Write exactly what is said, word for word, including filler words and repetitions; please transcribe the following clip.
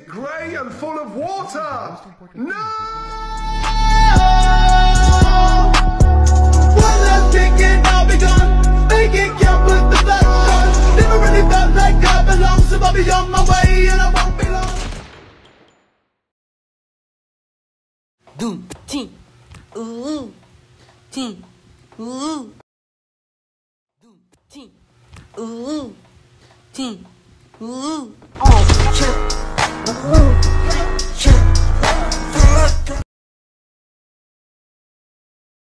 it grey and full of water? No! One last kick and I'll be gone. Make it count, put the flash on. Never really felt like I belong, so I'll be on my way and I won't be long. Doom, team, ooh, team, ooh, doom, team, ooh, team, ooh, oh shit, ooh.